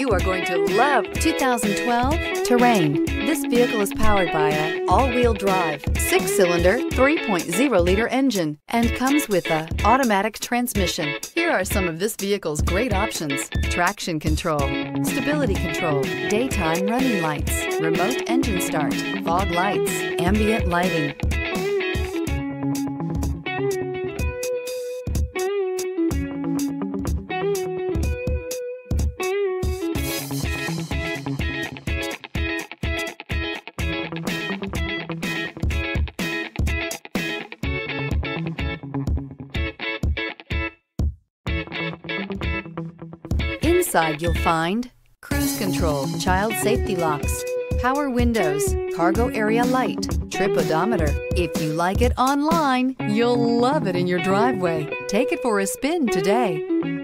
You are going to love 2012 Terrain. This vehicle is powered by a all-wheel drive, 6-cylinder, 3.0-liter engine and comes with a automatic transmission. Here are some of this vehicle's great options: traction control, stability control, daytime running lights, remote engine start, fog lights, ambient lighting. Inside you'll find cruise control, child safety locks, power windows, cargo area light, trip odometer. If you like it online, you'll love it in your driveway. Take it for a spin today.